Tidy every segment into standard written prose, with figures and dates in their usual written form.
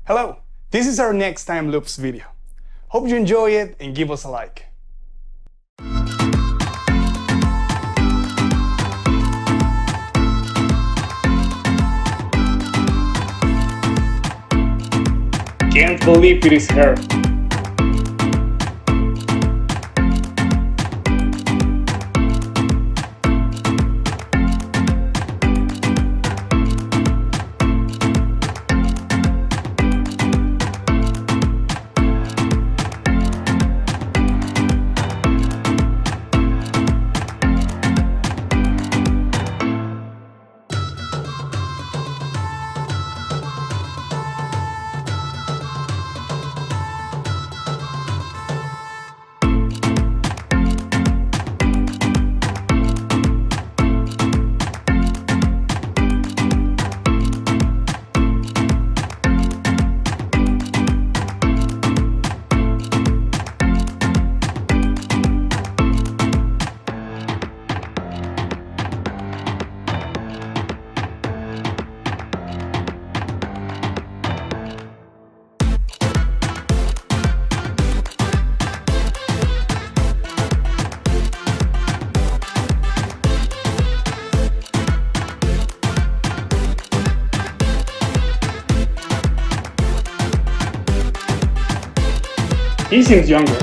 Hello, this is our next time loops video. Hope you enjoy it and give us a like. Can't believe it is her. He seems younger.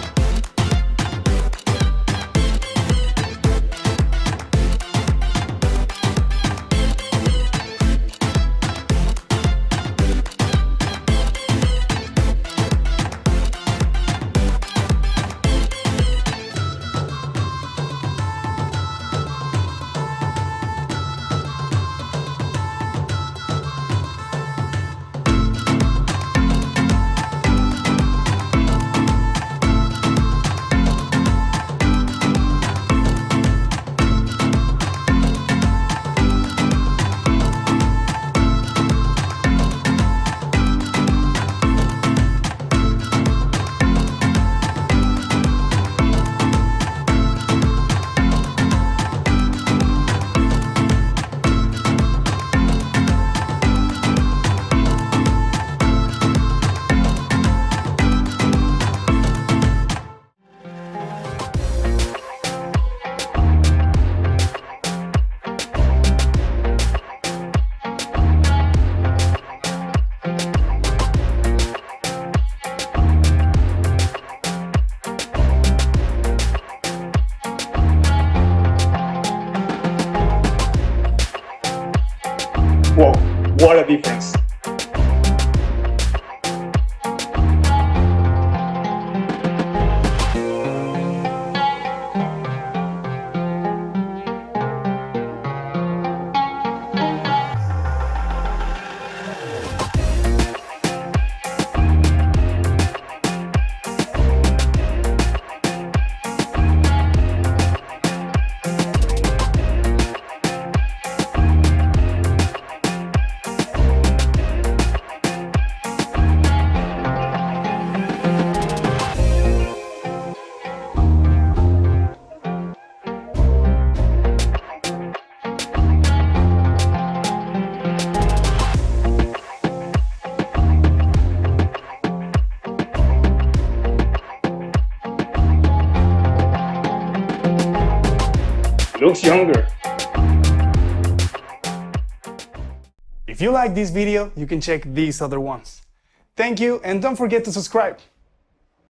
Whoa, what a difference. Looks younger. If you like this video, you can check these other ones. Thank you, and don't forget to subscribe.